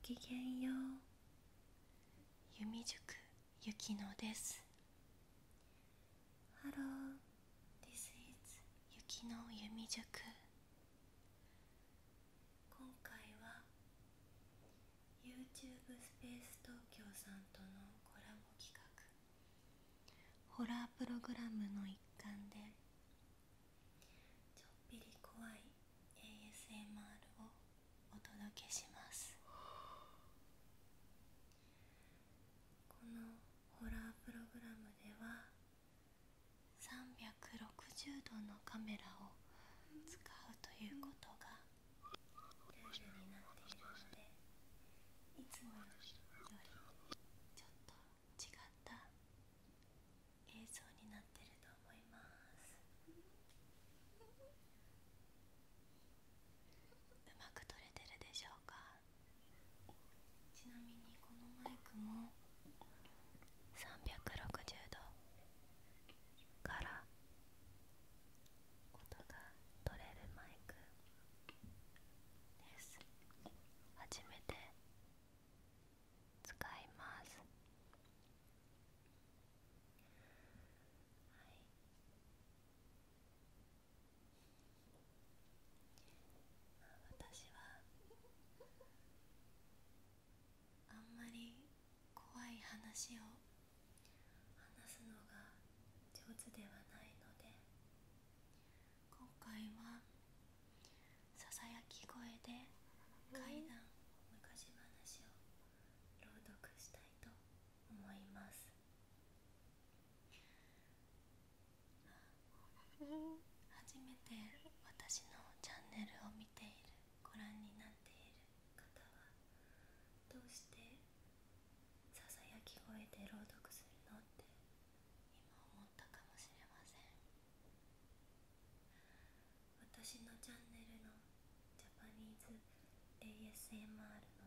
きげんよう。弓塾ゆきのです。Hello, this is ゆきの弓塾。今回は YouTube スペース東京さんとのコラボ企画、ホラープログラムの一環でちょっぴり怖い ASMR をお届けします。このホラープログラムでは360度のカメラを使うということがルールになっているので、いつもよりちょっと違った映像になっていると思います。うまく撮れてるでしょうか。ちなみにこのマイクも360度から音が取れるマイクです。初めて使います。はい、私はあんまり怖い話を話すのが上手ではないので、今回はささやき声で怪談、昔話を朗読したいと思います。初めて私のチャンネルを見ている、ご覧になっている方は、どうしてささやき声で朗読するのって今思ったかもしれません。私のチャンネルのジャパニーズ ASMR の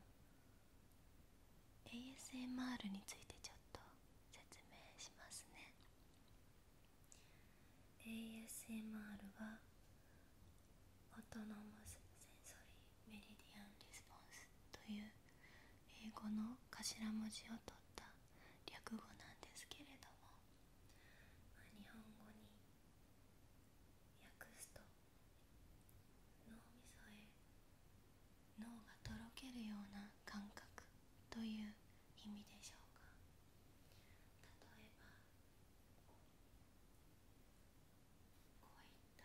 ASMR についてちょっと説明しますね。 ASMR はオートノーマスセンソリーメリディアンリスポンスという英語の頭文字を取った略語なんですけれども、日本語に訳すと脳みそへ脳がとろけるような感覚という意味でしょうか。例えばこういった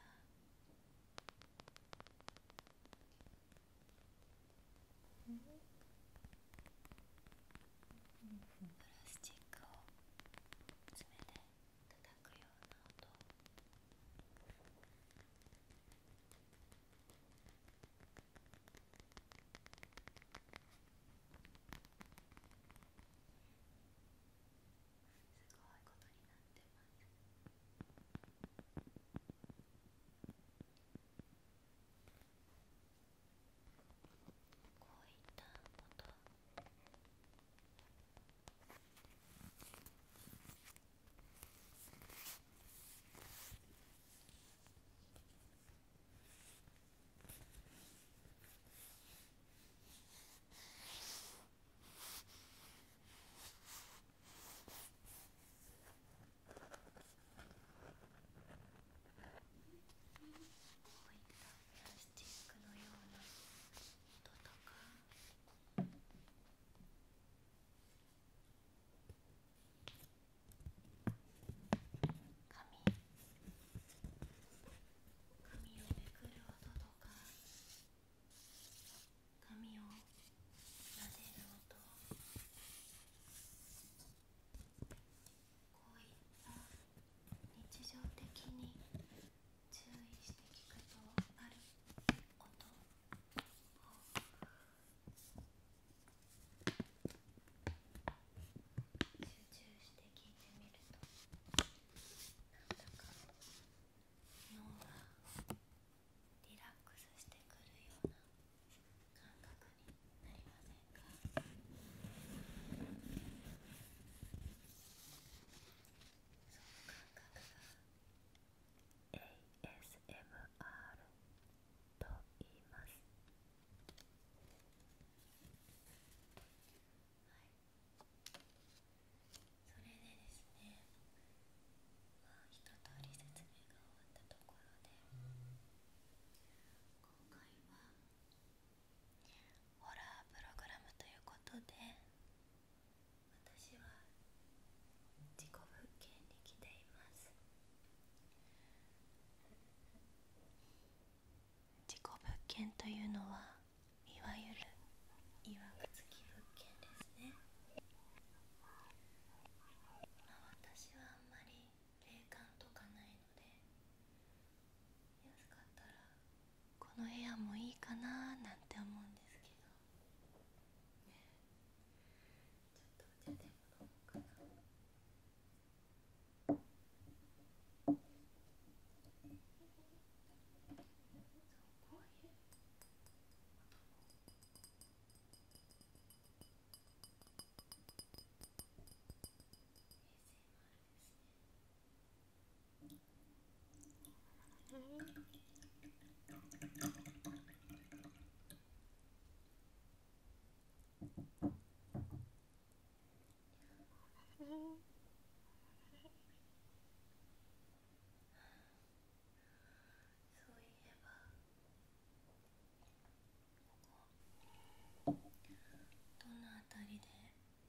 どのあたりで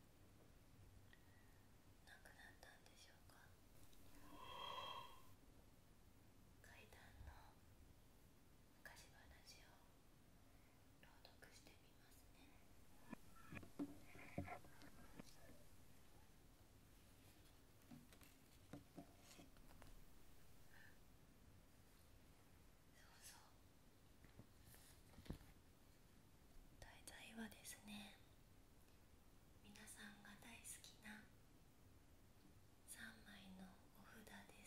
亡くなったんでしょうか。怪談の昔話を朗読してみますね。そうそう、題材はですね、皆さんが大好きな3枚のお札です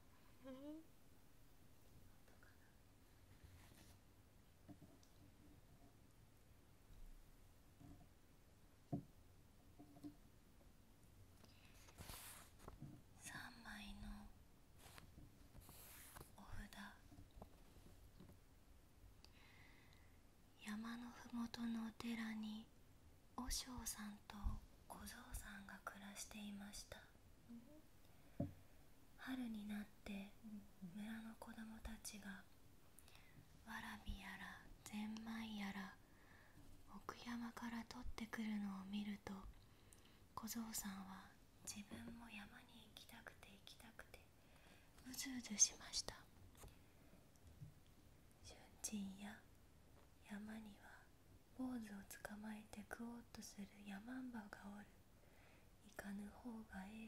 。3枚のお札、山のふもとのお寺に和尚さんと小僧さんが暮らしていました。春になって村の子供たちがわらびやらぜんまいやら奥山から取ってくるのを見ると、小僧さんは自分も山に行きたくてうずうずしました。春鎮や山には坊主を捕まえて食おうとする山んばがおる。行かぬ方がええ。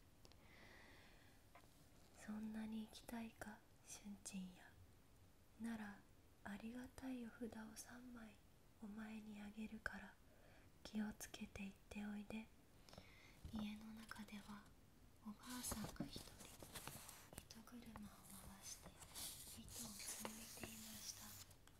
そんなに行きたいか、春鎮や。ならありがたいお札を3枚お前にあげるから気をつけて行っておいで。家の中ではおばあさんが一人糸車を回して糸を紡いでいました。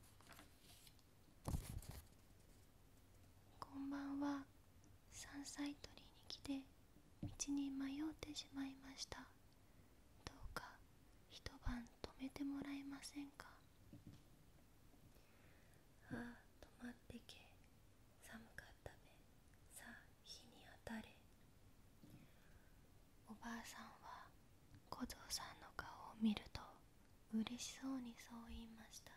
こんばんは。山菜採りに来て道に迷ってしまいました。どうか一晩泊めてもらえませんか。ああ、泊まってけ。寒かったべ。さあ火に当たれ。おばあさんは小僧さんの顔を見ると嬉しそうにそう言いました。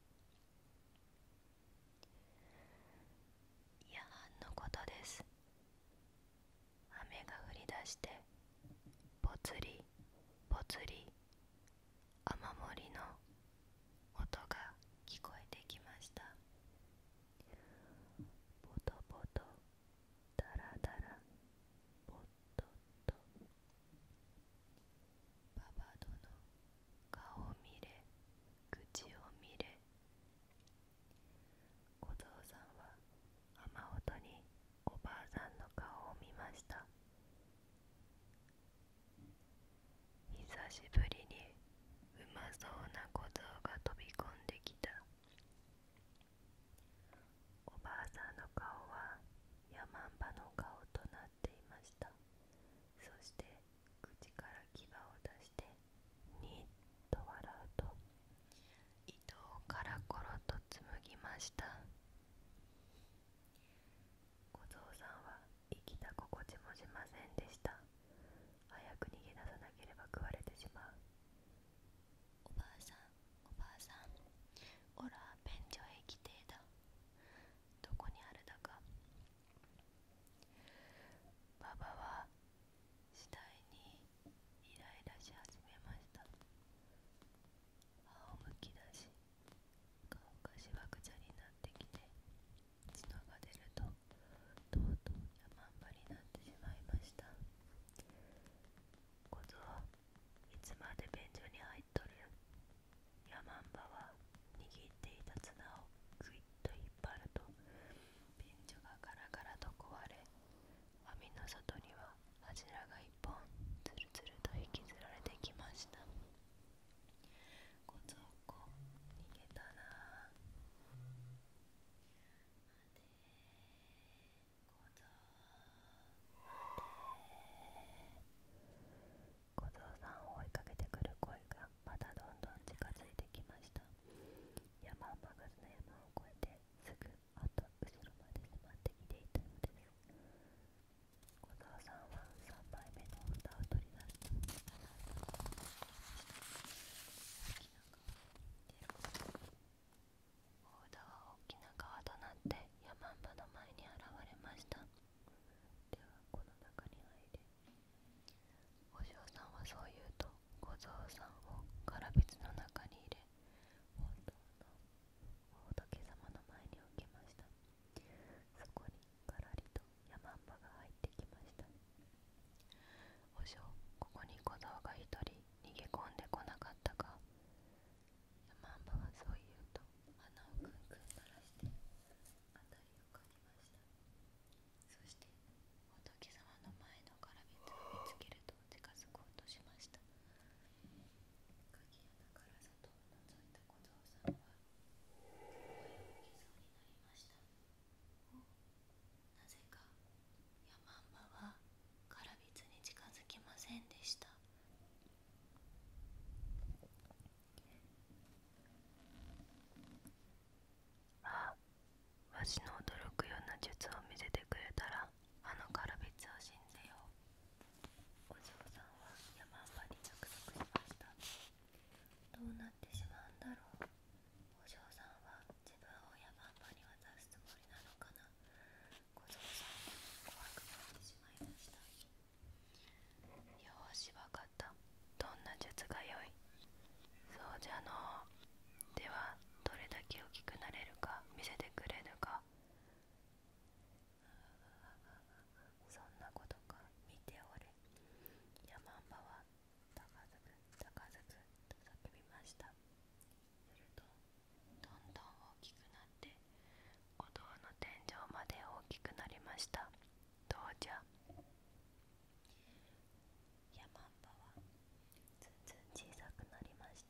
夜半のことです。雨が降り出してぽつりぽつり雨漏りの音が聞こえてきました。ポトポトダラダラポットッと。ババドの顔を見れ口を見れ。小僧さんは雨音におばあさんの顔を見ました。久しぶりにうまそうな小僧が飛び込んできた。おばあさんの顔は山んばの顔となっていました。そして口から牙を出してにっと笑うと糸をカラコロと紡ぎました。小僧さんは生きた心地もしませんでした。早く逃げ出さなければ食われてしまう。 私の驚くような術を見せてくれたらあのカルビツを信じよう。お嬢さんはヤマンバに約束しました。どうなってしまうんだろう。お嬢さんは自分をヤマンバに渡すつもりなのかな。小僧さんは怖くなってしまいました。よーし、わかった。どんな術が良い。そうじゃのう。ではどれだけ大きくなれるか見せてくれるか。そんなことか、見ておれ。ヤマンバは高づく高づくと叫びました。するとどんどん大きくなってお堂の天井まで大きくなりました。どうじゃ。ヤマンバはずんずん小さくなりました。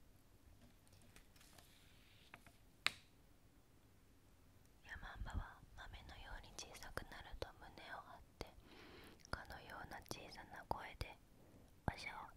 ヤマンバは豆のように小さくなると胸を張ってかのような小さな声でわしゃを